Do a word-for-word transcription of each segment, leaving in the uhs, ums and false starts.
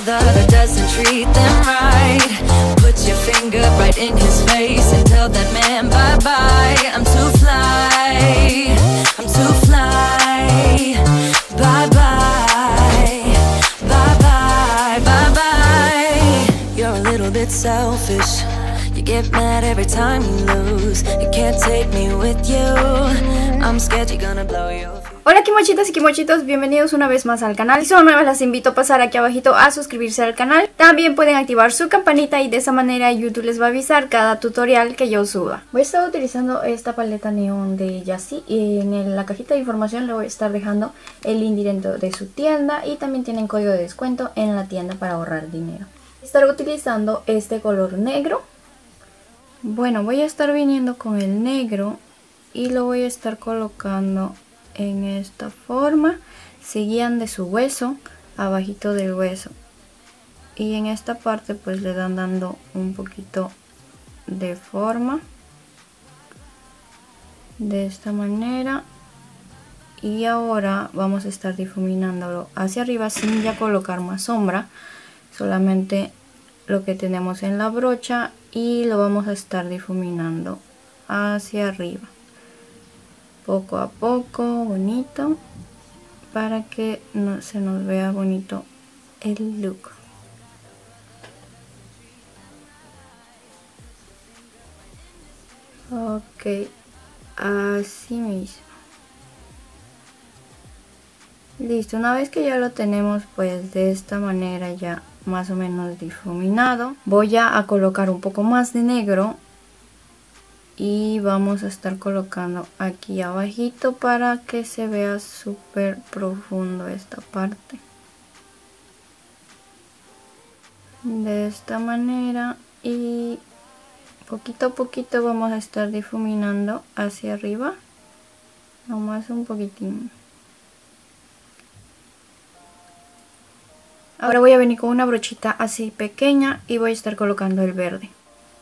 father that doesn't treat them right. Put your finger right in his face and tell that man bye-bye. I'm too fly, I'm too fly. Bye-bye, bye-bye, bye-bye. You're a little bit selfish. You get mad every time you lose. You can't take me with you. I'm scared you're gonna blow your... Hola kimochitas y kimochitos, bienvenidos una vez más al canal. Si son nuevas las invito a pasar aquí abajito a suscribirse al canal. También pueden activar su campanita y de esa manera YouTube les va a avisar cada tutorial que yo suba. Voy a estar utilizando esta paleta neón de Yassi y en la cajita de información le voy a estar dejando el link directo de su tienda y también tienen código de descuento en la tienda para ahorrar dinero. Estaré utilizando este color negro. Bueno, voy a estar viniendo con el negro y lo voy a estar colocando en esta forma. Se guían de su hueso, abajito del hueso, y en esta parte pues le dan dando un poquito de forma de esta manera. Y ahora vamos a estar difuminándolo hacia arriba sin ya colocar más sombra, solamente lo que tenemos en la brocha, y lo vamos a estar difuminando hacia arriba poco a poco, bonito, para que no, se nos vea bonito el look. Ok, así mismo. Listo, una vez que ya lo tenemos pues de esta manera ya más o menos difuminado, voy a, a colocar un poco más de negro y vamos a estar colocando aquí abajito para que se vea súper profundo esta parte. De esta manera, y poquito a poquito vamos a estar difuminando hacia arriba, nomás un poquitín. Ahora voy a venir con una brochita así pequeña y voy a estar colocando el verde.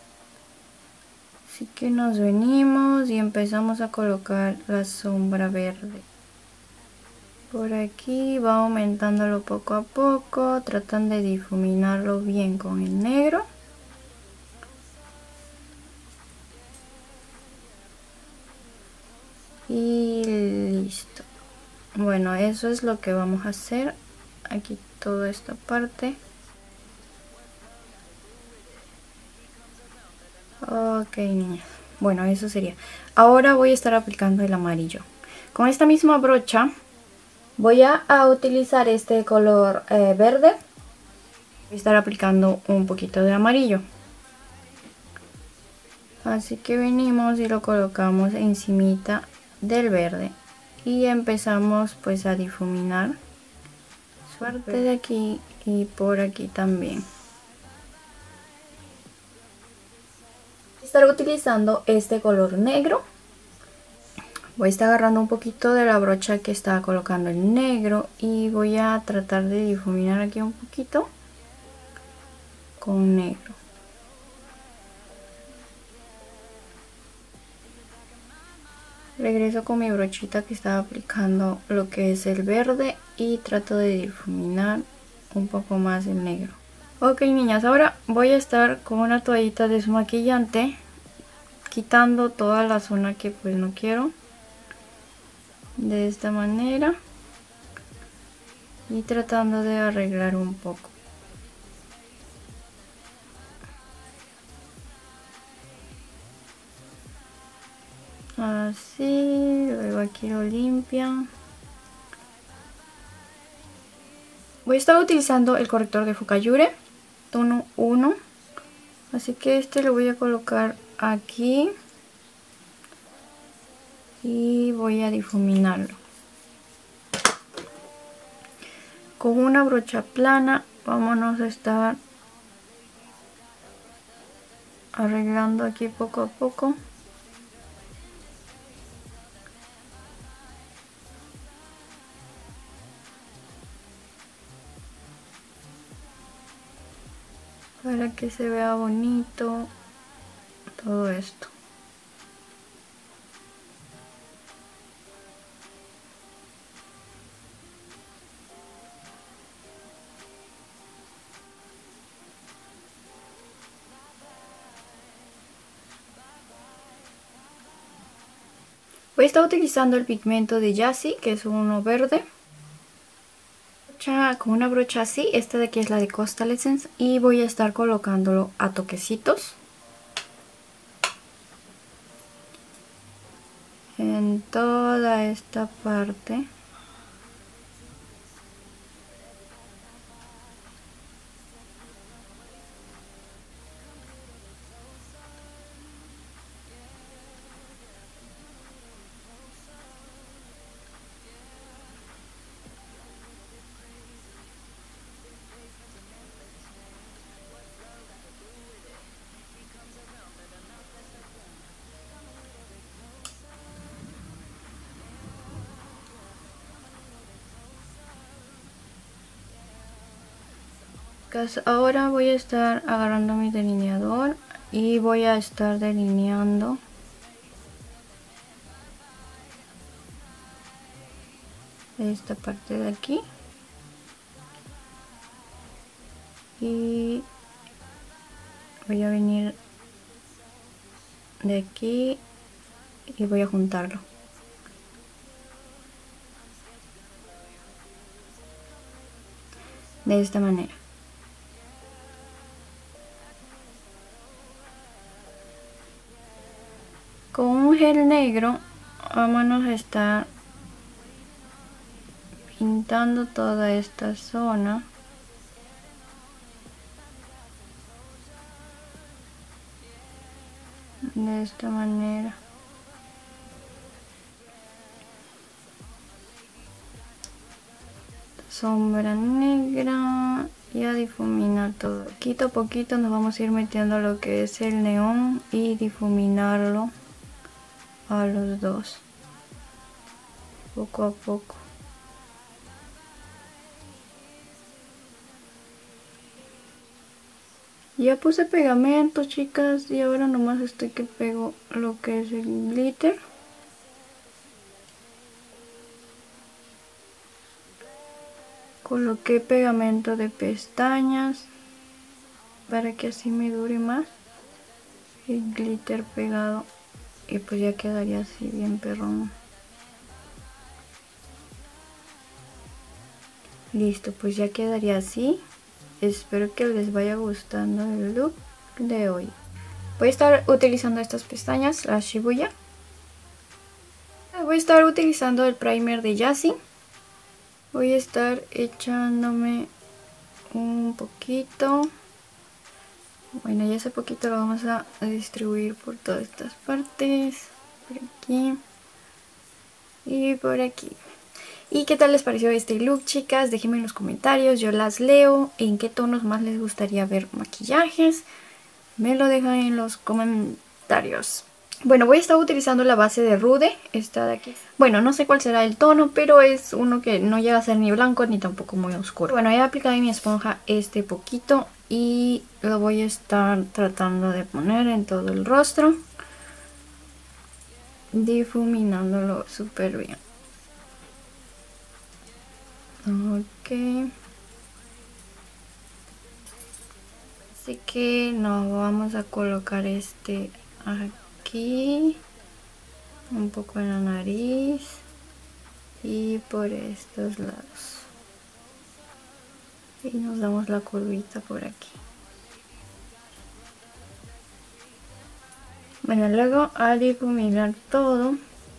Así que nos venimos y empezamos a colocar la sombra verde. Por aquí va aumentándolo poco a poco, tratan de difuminarlo bien con el negro. Y listo. Bueno, eso es lo que vamos a hacer. Aquí toda esta parte. Ok, niñas, bueno, eso sería. Ahora voy a estar aplicando el amarillo. Con esta misma brocha voy a, a utilizar este color eh, verde. Voy a estar aplicando un poquito de amarillo. Así que venimos y lo colocamos encimita del verde. Y empezamos pues a difuminar. Parte de aquí y por aquí también. Estaré utilizando este color negro. Voy a estar agarrando un poquito de la brocha que estaba colocando el negro y voy a tratar de difuminar aquí un poquito con negro. Regreso con mi brochita que estaba aplicando lo que es el verde y trato de difuminar un poco más el negro. Ok, niñas, ahora voy a estar con una toallita desmaquillante quitando toda la zona que pues no quiero, de esta manera, y tratando de arreglar un poco. Así, luego aquí lo limpian. Voy a estar utilizando el corrector de Fukayure, tono uno. Así que este lo voy a colocar aquí. Y voy a difuminarlo. Con una brocha plana, vámonos a estar arreglando aquí poco a poco. Para que se vea bonito todo esto. Voy a estar utilizando el pigmento de Yassi, que es uno verde. Con una brocha así, esta de aquí es la de Coastal Essence, y voy a estar colocándolo a toquecitos en toda esta parte. Ahora voy a estar agarrando mi delineador y voy a estar delineando esta parte de aquí y voy a venir de aquí y voy a juntarlo. De esta manera. Con un gel negro vamos a estar pintando toda esta zona. De esta manera. Sombra negra y a difuminar todo. Poquito a poquito nos vamos a ir metiendo lo que es el neón y difuminarlo a los dos, poco a poco. Ya puse pegamento, chicas, y ahora nomás estoy que pego lo que es el glitter. Coloqué pegamento de pestañas para que así me dure más el glitter pegado, y pues ya quedaría así bien perrón. Listo, pues ya quedaría así. Espero que les vaya gustando el look de hoy. Voy a estar utilizando estas pestañas, las Shibuya. Voy a estar utilizando el primer de Yassi. Voy a estar echándome un poquito. Bueno, ya ese poquito lo vamos a distribuir por todas estas partes. Por aquí y por aquí. ¿Y qué tal les pareció este look, chicas? Déjenme en los comentarios, yo las leo. ¿En qué tonos más les gustaría ver maquillajes? Me lo dejan en los comentarios. Bueno, voy a estar utilizando la base de Rude, esta de aquí. Bueno, no sé cuál será el tono, pero es uno que no llega a ser ni blanco ni tampoco muy oscuro. Bueno, he aplicado en mi esponja este poquito y lo voy a estar tratando de poner en todo el rostro, difuminándolo súper bien. Ok. Así que nos vamos a colocar este aquí, un poco en la nariz y por estos lados. Y nos damos la curvita por aquí. Bueno, luego a difuminar todo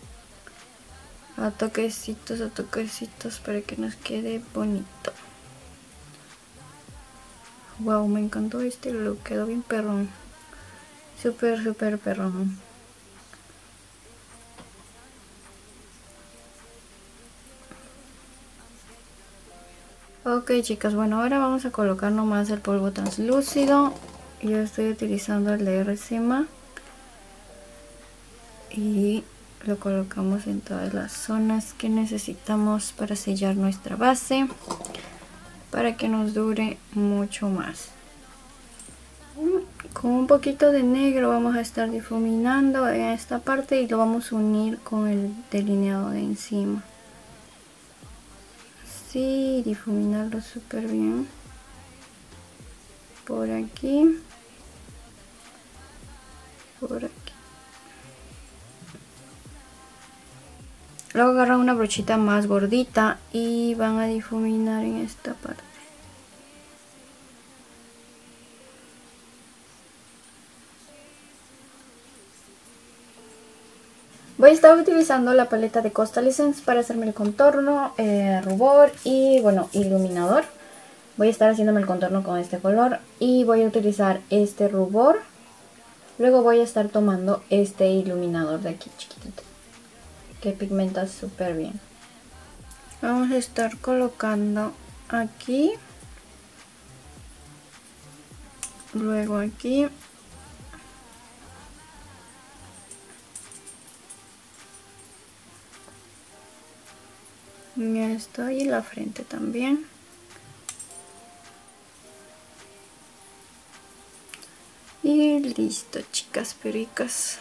a toquecitos, a toquecitos para que nos quede bonito. Wow, me encantó este look, quedó bien perrón. Súper, súper perrón. Ok, chicas, bueno, ahora vamos a colocar nomás el polvo translúcido. Yo estoy utilizando el de R C M A y lo colocamos en todas las zonas que necesitamos para sellar nuestra base, para que nos dure mucho más. Con un poquito de negro vamos a estar difuminando en esta parte y lo vamos a unir con el delineado de encima. Así, difuminarlo súper bien. Por aquí. Por aquí. Luego agarran una brochita más gordita y van a difuminar en esta parte. Voy a estar utilizando la paleta de Coastal Essence para hacerme el contorno, eh, rubor y bueno, iluminador. Voy a estar haciéndome el contorno con este color y voy a utilizar este rubor. Luego voy a estar tomando este iluminador de aquí chiquitito, que pigmenta súper bien. Vamos a estar colocando aquí, luego aquí. Esto y la frente también. Y listo, chicas pericas.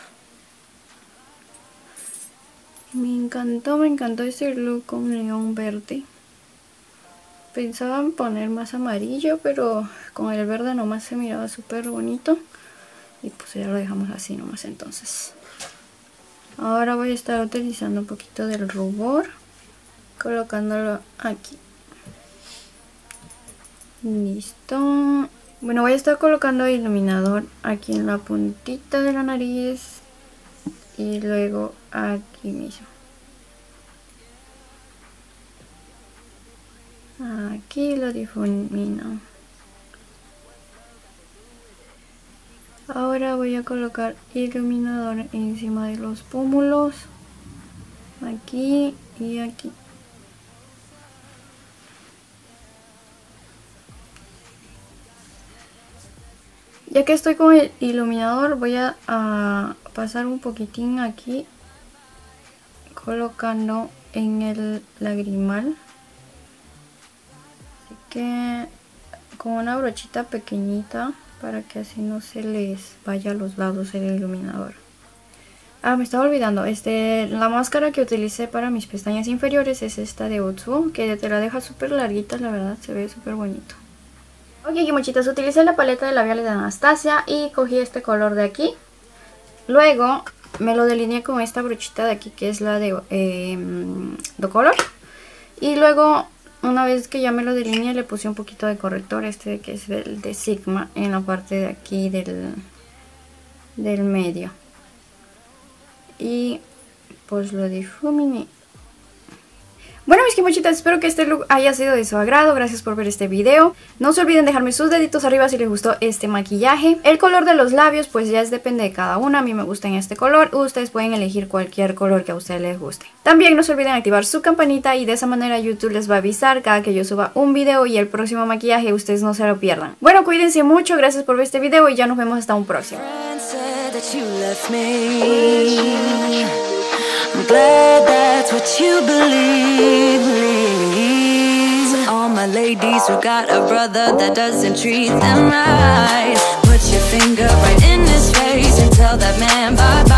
Me encantó, me encantó este look con neón verde. Pensaba en poner más amarillo, pero con el verde nomás se miraba súper bonito. Y pues ya lo dejamos así nomás entonces. Ahora voy a estar utilizando un poquito del rubor, colocándolo aquí. Listo. Bueno, voy a estar colocando iluminador aquí en la puntita de la nariz y luego aquí mismo. Aquí lo difumino. Ahora voy a colocar iluminador encima de los pómulos, aquí y aquí. Ya que estoy con el iluminador, voy a, a pasar un poquitín aquí, colocando en el lagrimal. Así que con una brochita pequeñita, para que así no se les vaya a los lados el iluminador. Ah, me estaba olvidando, este, la máscara que utilicé para mis pestañas inferiores es esta de Otsubo, que te la deja súper larguita, la verdad, se ve súper bonito. Ok, mochitas, utilicé la paleta de labiales de Anastasia y cogí este color de aquí. Luego me lo delineé con esta brochita de aquí, que es la de eh, Do Color. Y luego, una vez que ya me lo delineé, le puse un poquito de corrector, este que es el de Sigma, en la parte de aquí del, del medio. Y pues lo difuminé. Bueno, mis mochitas, espero que este look haya sido de su agrado. Gracias por ver este video. No se olviden dejarme sus deditos arriba si les gustó este maquillaje. El color de los labios pues ya es depende de cada una. A mí me gusta en este color. Ustedes pueden elegir cualquier color que a ustedes les guste. También no se olviden activar su campanita y de esa manera YouTube les va a avisar cada que yo suba un video y el próximo maquillaje ustedes no se lo pierdan. Bueno, cuídense mucho. Gracias por ver este video y ya nos vemos hasta un próximo. I'm glad that's what you believe. To all my ladies who got a brother that doesn't treat them right, put your finger right in his face and tell that man bye bye.